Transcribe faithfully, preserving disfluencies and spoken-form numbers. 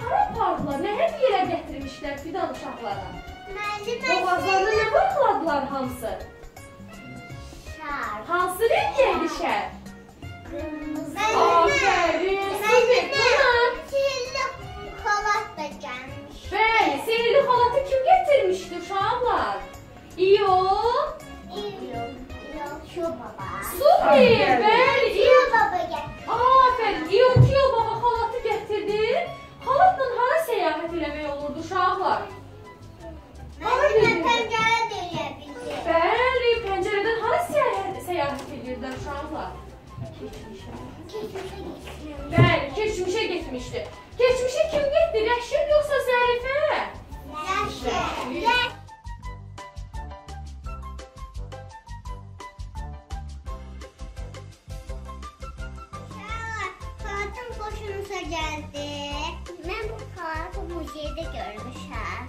hara apardılar? Nə hədiyyələr gətirmişlər Fidan uşaqlara? Müəllimə Boğazlarına nə bağladılar hamısı? şar. Hansı renk yeydi şər? Qırmızı. Aferin, süper. Tamam. Sihirli xalat da gəlmiş. Bəli, sihirli xalatı kim gətirmişdi uşaqlar? İyo. Yok. Yok şu baba. Süper, bəli. İyo. Şu baba gel. Aferin, İyo Kiyo baba xalatı gətirdi. Xalatla hara səyahət eləmək olurdu uşaqlar? Müəllimə pəncərə də elə bildi. Bəli, pəncərədən hara səyahət, səyahət edirdilər uşaqlar? Keçmişə. Keçmişə gitsin. Bəli, keçmişə getmişdi. Keçmişə kim getdi? Rəşid yoxsa Zərifə? Yaşa. Xalatım xoşunuza gəldi. Mən bu xalatı muzeydə görmüşəm.